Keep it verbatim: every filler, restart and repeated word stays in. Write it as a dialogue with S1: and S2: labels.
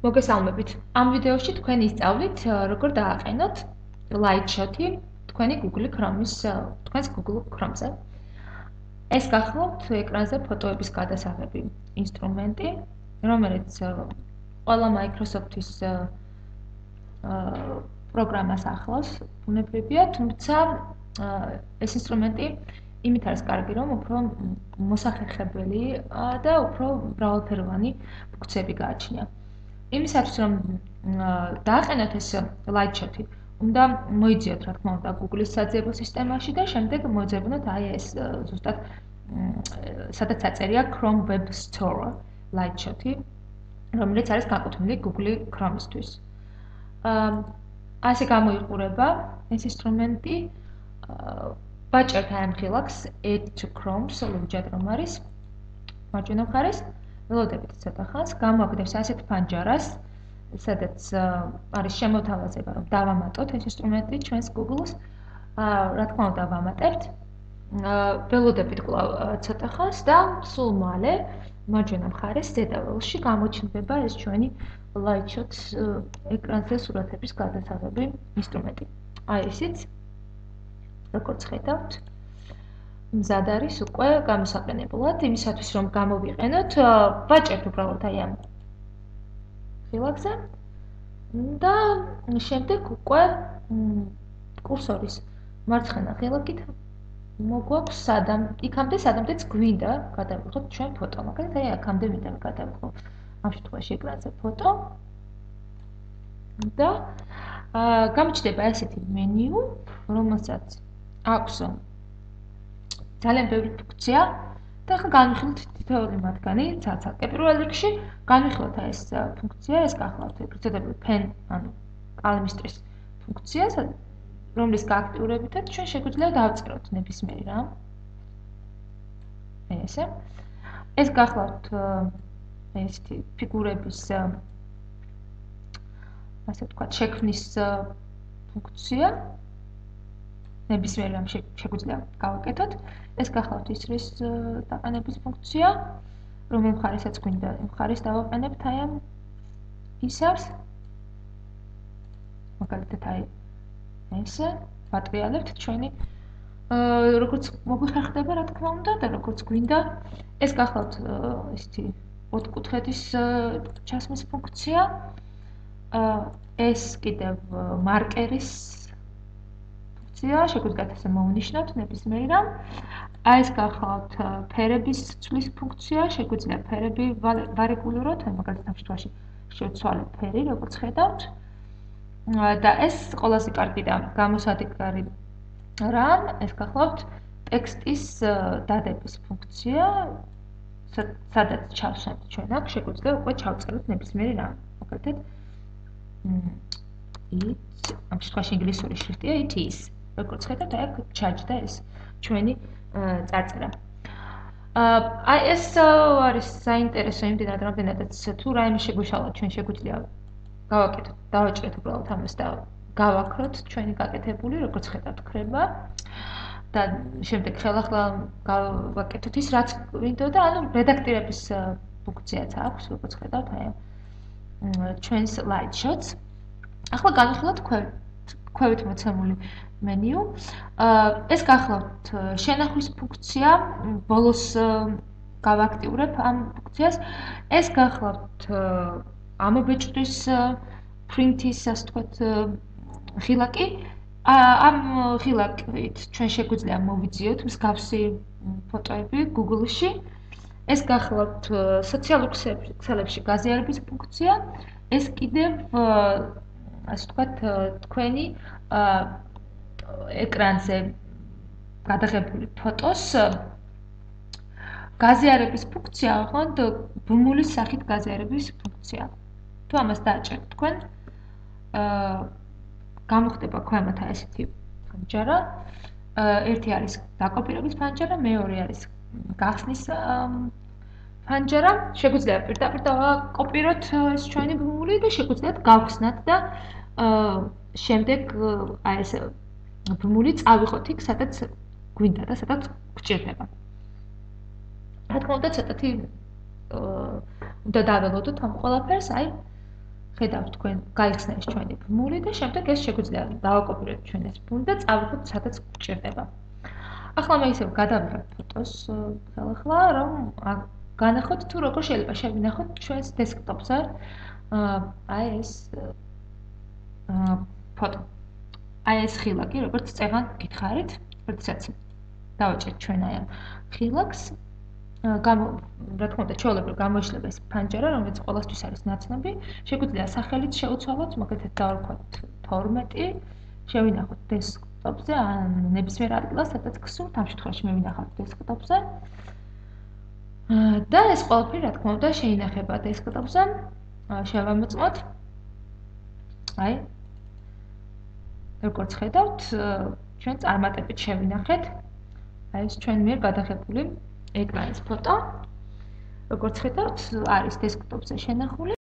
S1: მოგესალმებით. Ამ ვიდეოში თქვენ ისწავლით როგორ დააყენოთ light shot-ი თქვენი Google Chrome-ის თქვენს Google Chrome-ზე. ეს გახლავთ ეკრანზე ფოტოების გადასაღები ინსტრუმენტი, რომელიც ყველა Microsoft-ის პროგრამას ახლავს, ბუნებრივია, თუმცა ეს ინსტრუმენტი იმით არის კარგი, რომ უფრო მოსახერხებელი და უფრო მრავალფეროვანი ფუნქციები გააჩნია. იმისათვის რომ დააყენოთ ეს light shot-ი, უნდა მოიძიოთ რა თქმა უნდა Google-ის საძიებო სისტემაში და შემდეგ მოიძებნოთ აი ეს ზუსტად სადაც აწერია Chrome Web Store light shot-ი, რომელიც არის განკუთვნილი Google Chrome-ისთვის. ასე გამოიყურება ეს ინსტრუმენტი ბაჭერთ აი ამ ხილაკს Add to Chrome სოლუჯად რომ არის მარჯვენა მხარეს ველოდებით ცოტა ხანს გამოაგდებს ასეთ ფანჯარას, სადაც არის შემოთავაზება, რომ დავამატოთ ეს ინსტრუმენტი ჩვენს Google-ს. რა თქმა უნდა, ვამატებთ. ველოდებით კვლავ ცოტა ხანს და სულ მალე მარჯვენა მხარეს ზედა ველში გამოჩნდება ეს ჩვენი light shot ეკრანზე სურათების გადასაღები ინსტრუმენტი. აი ესიც, როგორც ხედავთ, მზად არის უკვე გამოსაყენებლად, იმისათვის რომ გამოვიყენოთ, ვაჭერთ უბრალოდ აი ამ ხილაკზე და შემდეგ უკვე კურსორის მარცხენა ხილაკით მოგვაქვს სადამ, იქამდე სადამდეც გვინდა გადავიღოთ ჩვენ ფოტო, მაგალითად აი აქამდე მინდა გადავიღო ამ შემთხვევაში ეკრანზე ფოტო და გამჩნდება ესეთი მენიუ, რომელსაც აქვს ძალიან ბევრი ფუნქცია და ახლა განვიხილოთ თითოეული მათგანი ცალ-ცალკე. პირველ რიგში განვიხილოთ ეს ფუნქცია, ეს გახლავთ ეგრეთ წოდებული pen, ანუ კალამისტრის ფუნქცია, რომლის გააქტიურებითაც ჩვენ შეგვიძლია დავწეროთ ნებისმიერი რამ. ესე. ეს გახლავთ ესეთი ფიგურების ასე ვთქვათ, შექმნის ფუნქცია. ნებისმიერ რამ შეგვიძლია გავაკეთოთ. ეს გახლავთ ისრის დაყენების ფუნქცია, რომელ მხარესაც გვინდა, იმ მხარეს დავაყენებთ აი ამ ისარს. მაგალითად აი ესე ვატრიალებთ ჩვენი როგორც მოგვიხერხდება რა თქმა უნდა და როგორც გვინდა. ეს გახლავთ ესეთი ოთხკუთხედის ჩასმის ფუნქცია. ეს კიდევ მარკერის შეგვიძლიათ ასე მოვნიშნოთ ნებისმიერი რამ. აი ეს გახლავთ ფერების ცვლის ფუნქცია, შეგვიძლია ფერები ვარეგულიროთ, მაგალითად ამ შემთხვევაში შევცვალეთ ფერი, როგორც ხედავთ. და ეს ყველაზე კარგი და გამოსადეგარი რამ, ეს გახლავთ ტექსტის დადების ფუნქცია, სადაც ჩავსვამთ ჩვენ აქ, შეგვიძლია უკვე ჩავწეროთ ნებისმიერი რამ. მაგალითად it, ამ შემთხვევაში ინგლისური შრიფტია it is. როგორც ხედავთ, აი აქ ჩაჯდა ეს ჩვენი წარწერა. აი ეს არის საინტერესო იმდენად, რამდენადაც თუ რაიმე შეგვიშალოთ, ჩვენ შეგვიძლია გავაკეთოთ, დავაჭრეთ უბრალოდ ამას და გავაქროთ ჩვენი გაკეთებული, როგორც ხედავთ, ხრება და შემდეგ ხელახლა გავაკეთოთ ის, რაც გვინდოდა, ანუ რედაქტირების ფუნქციაც აქვს, როგორც ხედავთ, აი ჩვენს light shots. ახლა განვიხილოთ ქვევით მოცემული მენიუ. ეს გახლავთ შენახვის ფუნქცია, ბოლოს გავაქტიურებ ამ ფუნქციას. ეს გახლავთ ამობეჭდვის print-ის, ასე ვთქვათ, ხილაკი. ამ ხილაკით ჩვენ შეგვიძლია მოვიძიოთ მსგავსი ფოტოები Google-ში. ეს გახლავთ სოციალურ ქსელებში გაზიარების ფუნქცია. ეს კიდევ ასე ვთქვათ, თქვენი ეკრანზე გადაღებული ფოტოს გაზიარების ფუნქცია, ოღონდ ბმულის სახით გაზიარების ფუნქცია. თუ ამას დააჭერთ თქვენ, გამოხდება ქვემოთ ესეთი ფანჯარა. ერთი არის დაკოპირების ფანჯარა, მეორე არის გახსნის ფანჯარა. შეგვიძლია პირდაპირ დავაკოპიროთ ეს ჩვენი ბმული და შეგვიძლიათ გავხსნათ და შემდეგ აი ეს ბმული წავიღოთ იქ, სადაც გვინდა და სადაც გვჭირდება. რა თქმა უნდა, ცოტათი უნდა დაველოდოთ ამ ყველაფერს, აი ხედავთ თქვენ გაიხსნა ეს ჩვენი ბმული და შემდეგ ეს შეგვიძლია დავაკოპიროთ ჩვენ ეს ბმული და წავიღოთ სადაც გვჭირდება. ახლა მე ისევ გადავიღებ ფოტოს ხელახლა რომ განახოთ თუ როგორ შეიძლება შევინახოთ ჩვენს დესკტოპზე აი ეს ფოტო. აი ეს ხილაკი როგორც წეღან გითხარით, როდესაც დავაჭერთ ჩვენ აი ამ ხილაკს გამო რა თქმა უნდა ჩვეულებრივ გამოიშლება ეს ფანჯარა რომელიც ყოველთვის არის ნაცნობი შეგვიძლია სახელით შევცვალოთ მაგალითად დავარქვათ თორმეტი შევინახოთ დესკტოპზე ან ნებისმიერ ადგილას სადაც გსურთ ამ შემთხვევაში მე ვინახავთ დესკტოპზე და ეს ყველაფერი რა თქმა უნდა შეინახება დესკტოპზე შევამოწმოთ აი როგორც ხედავთ ჩვენ წარმატებით შევინახეთ აი ეს ჩვენ მიერ გადაღებული ეკრანის ფოტო. როგორც ხედავთ, არის დესკტოპზე შენახული.